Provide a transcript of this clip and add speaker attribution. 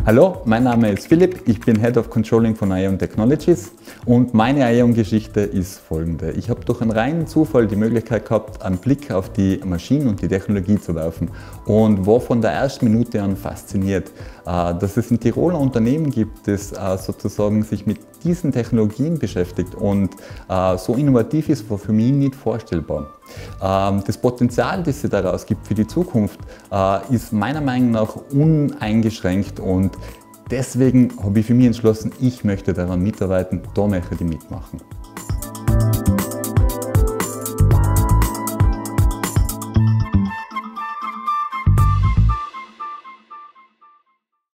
Speaker 1: Hallo, mein Name ist Philipp, ich bin Head of Controlling von ION Technologies und meine ION-Geschichte ist folgende. Ich habe durch einen reinen Zufall die Möglichkeit gehabt, einen Blick auf die Maschinen und die Technologie zu werfen und war von der ersten Minute an fasziniert, dass es ein Tiroler Unternehmen gibt, das sozusagen sich mit diesen Technologien beschäftigt und so innovativ ist, war für mich nicht vorstellbar. Das Potenzial, das es daraus gibt für die Zukunft, ist meiner Meinung nach uneingeschränkt und deswegen habe ich für mich entschlossen, ich möchte daran mitarbeiten, da möchte ich mitmachen.